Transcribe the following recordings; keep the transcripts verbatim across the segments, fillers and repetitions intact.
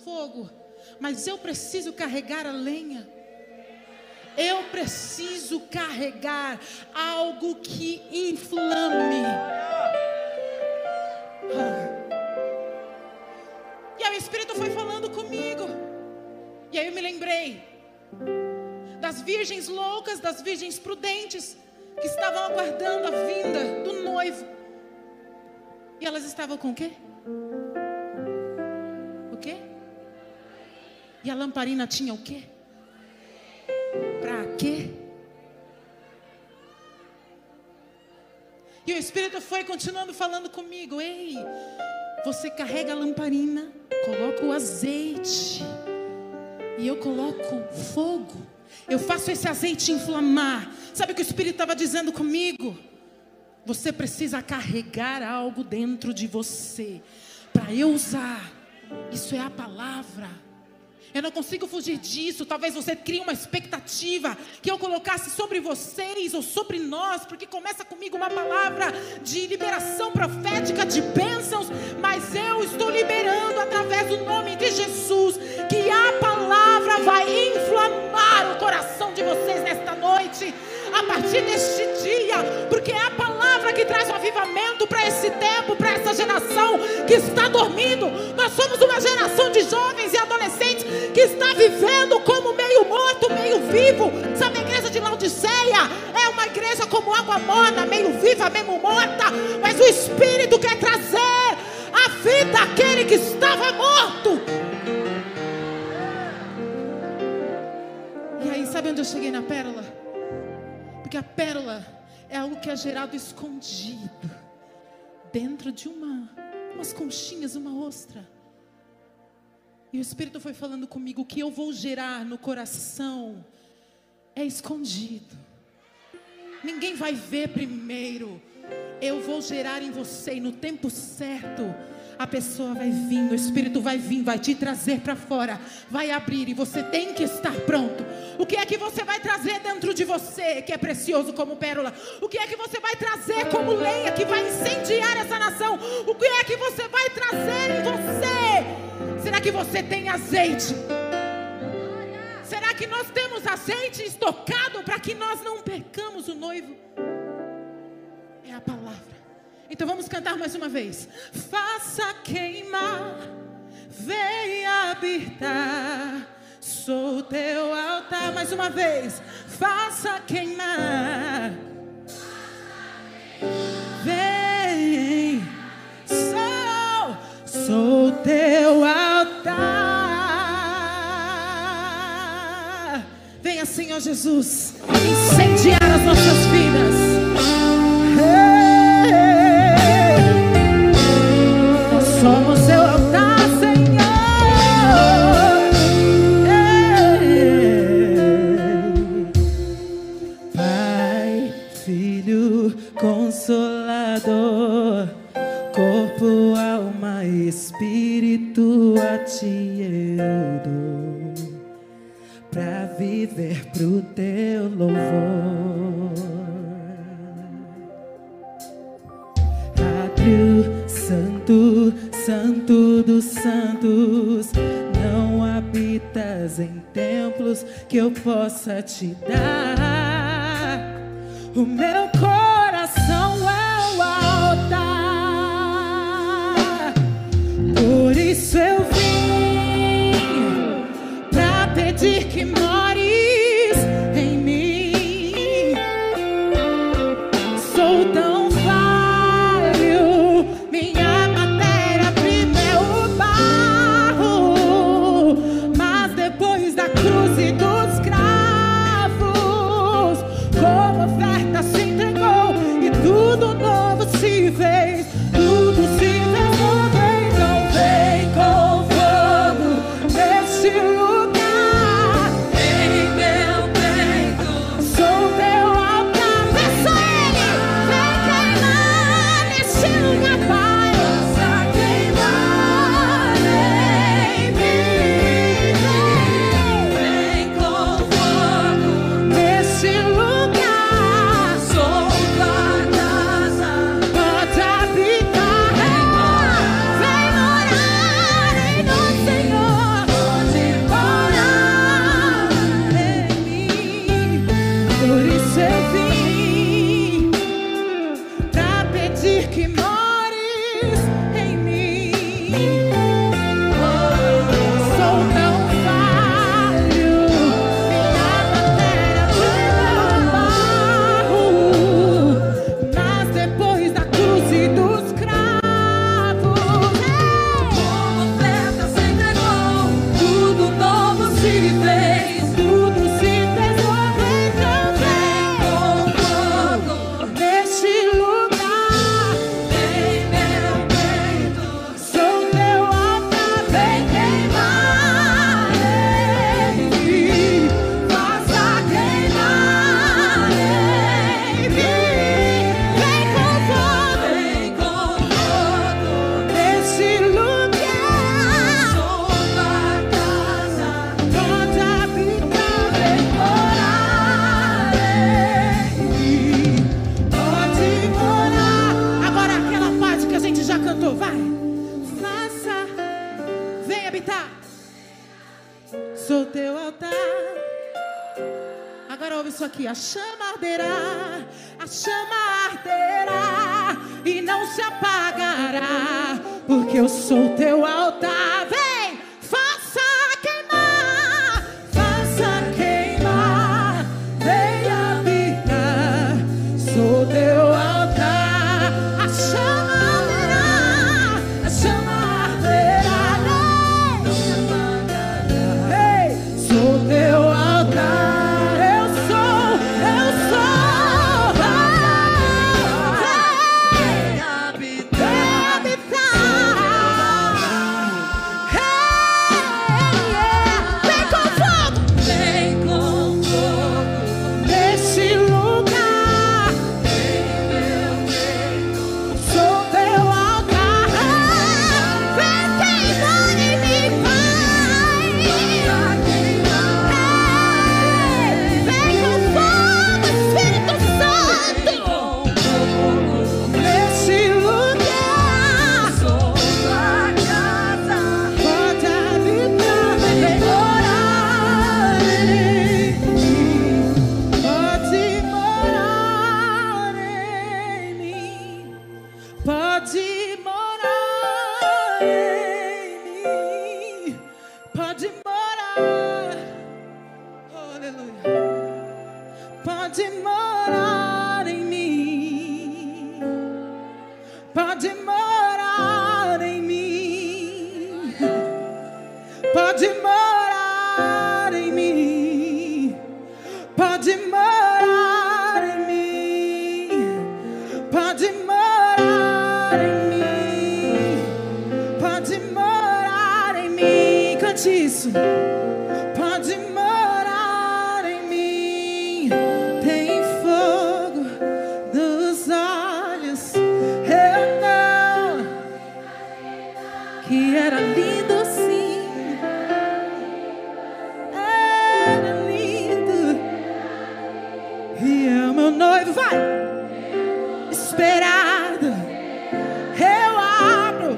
fogo, mas eu preciso carregar a lenha. Eu preciso carregar algo que inflame. E aí o Espírito foi falando comigo. E aí eu me lembrei das virgens loucas, das virgens prudentes, que estavam aguardando a vinda do noivo. E elas estavam com o quê? O quê? E a lamparina tinha o quê? Pra quê? E o Espírito foi continuando falando comigo. Ei, você carrega a lamparina, coloca o azeite, e eu coloco fogo. Eu faço esse azeite inflamar. Sabe o que o Espírito estava dizendo comigo? Você precisa carregar algo dentro de você para eu usar. Isso é a palavra. Eu não consigo fugir disso. Talvez você crie uma expectativa que eu colocasse sobre vocês ou sobre nós, porque começa comigo uma palavra de liberação profética, de bênçãos, mas eu estou liberando através do nome de Jesus que a palavra vai inflamar o coração de vocês nesta noite, a partir deste dia, porque é a palavra que traz um avivamento para esse tempo, para essa geração que está dormindo. Nós somos uma geração de jovens e adolescentes que está vivendo como meio morto, meio vivo. Sabe, a igreja de Laodiceia é uma igreja como água morna, meio viva, meio morta, mas o Espírito quer trazer a vida àquele que estava morto. E aí, sabe onde eu cheguei na pérola? Porque a pérola é algo que é gerado escondido dentro de uma, umas conchinhas, uma ostra. E o Espírito foi falando comigo: o que eu vou gerar no coração é escondido. Ninguém vai ver primeiro. Eu vou gerar em você, e no tempo certo a pessoa vai vir, o Espírito vai vir, vai te trazer para fora, vai abrir, e você tem que estar pronto. O que é que você vai trazer dentro de você que é precioso como pérola? O que é que você vai trazer como lenha que vai incendiar essa nação? O que é que você vai trazer em você? Será que você tem azeite? Será que nós temos azeite estocado para que nós não percamos o noivo? É a palavra. Então vamos cantar mais uma vez. Faça queimar, venha habitar, sou teu altar. Mais uma vez. Faça queimar, vem, sou, sou teu altar. Venha, Senhor Jesus, incendiar as nossas vidas. Somos seu altar, Senhor. Pai, Filho, Consolador, corpo, alma e espírito a ti eu dou, pra viver pro teu louvor. Átrio santo, Santo dos santos, não habitas em templos que eu possa te dar. O meu coração é o altar, por isso eu vim pra pedir que mores em mim. Sou tão cruz e dos cravos, como oferta se entregou. habitar. Sou teu altar. Agora ouve isso aqui. A chama arderá, a chama arderá e não se apagará, porque eu sou teu altar. Vem, faça queimar, faça queimar, vem habitar. Sou teu altar. A chama arderá, a chama arderá, não se apagará. Ei, sou teu altar. Isso. Pode morar em mim. Tem fogo nos olhos. Eu não. Que era lindo sim. Era lindo. E é o meu noivo, vai. Esperado. Eu abro.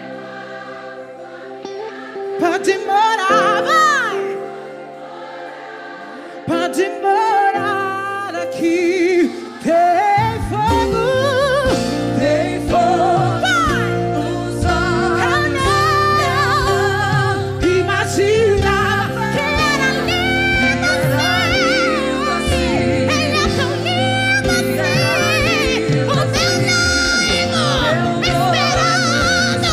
Pode morar, vai. Pode morar aqui. Tem fogo, tem fogo, vai. Nos olhos. Eu não imaginava que era lindo assim. Ele é tão lindo assim. O meu noivo esperando.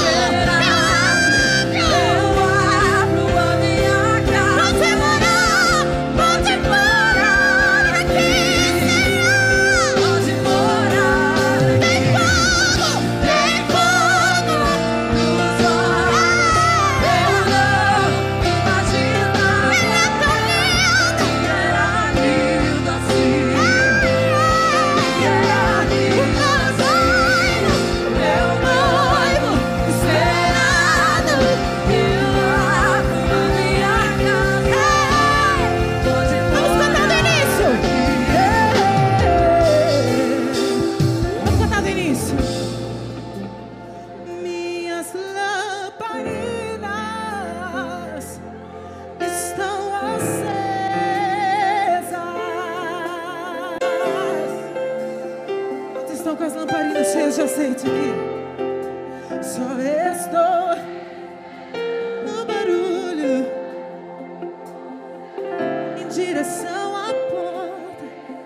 Com as lamparinas cheias de azeite aqui. Só estou no barulho em direção à porta.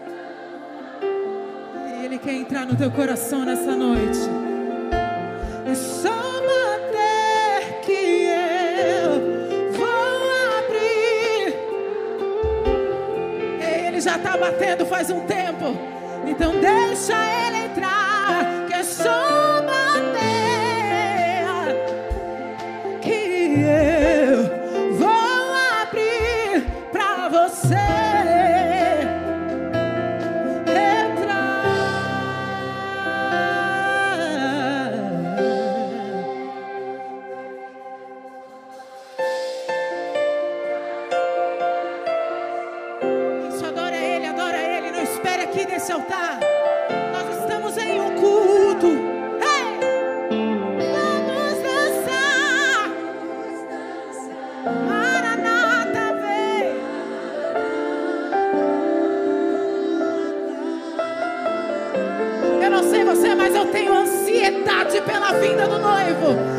E Ele quer entrar no teu coração nessa noite. É só bater que eu vou abrir. Ele já está batendo faz um tempo. Então deixa Ele entrar, que é só bater que eu vou abrir pra você entrar. Isso, adora Ele, adora Ele, não espere aqui nesse altar. Nós estamos em um culto. Hey! Vamos dançar. Maranata, vem. Eu não sei você, mas eu tenho ansiedade pela vinda do noivo.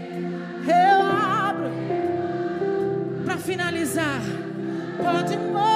Finalizar, pode morar.